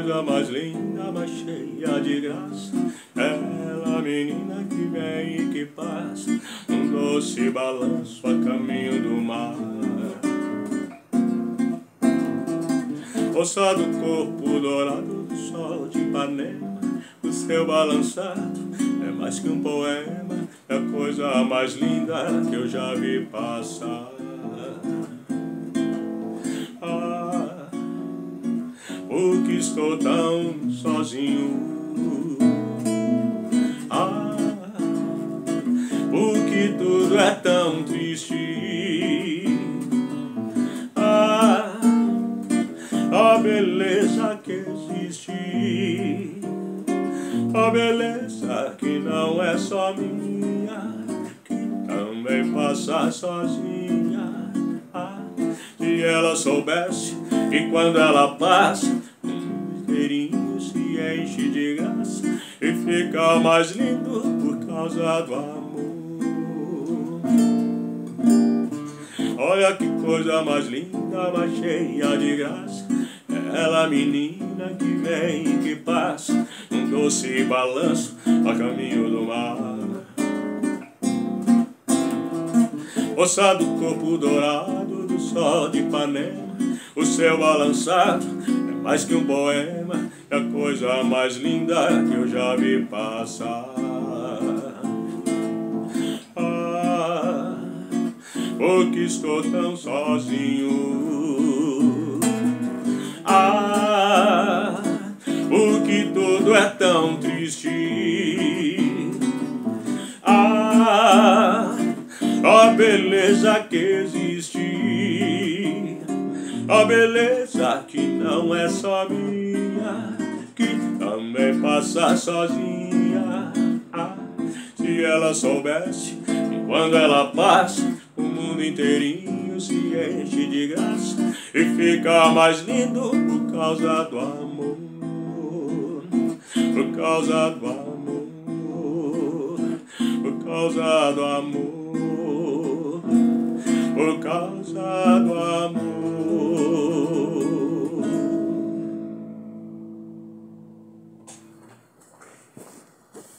coisa mais linda, mais cheia de graça. Ela, menina que vem e que passa, um doce balanço a caminho do mar. Moça do corpo dourado do sol de Ipanema, o seu balançado é mais que um poema, é a coisa mais linda que eu já vi passar. Ah, porque estou tão sozinho. Ah, porque tudo é tão triste. Ah, a beleza que existe, a beleza que não é só minha, que também passa sozinha. Ah, se ela soubesse que quando ela passa, o mundo inteirinho se enche de graça e fica mais lindo por causa do amor. Olha que coisa mais linda, mais cheia de graça. Ela, menina que vem e que passa, um doce balanço a caminho do mar. Moça do corpo dourado do sol de Ipanema, o seu balançado é mais que um poema, é a coisa mais linda que eu já vi passar. Ah, porque estou tão sozinho. Ah, porque tudo é tão triste. Ah, a beleza que existe, a beleza que não é só minha, que também passa sozinha. Ah, se ela soubesse que quando ela passa, o mundo inteirinho se enche de graça e fica mais lindo por causa do amor, por causa do amor, por causa do amor, por causa do amor.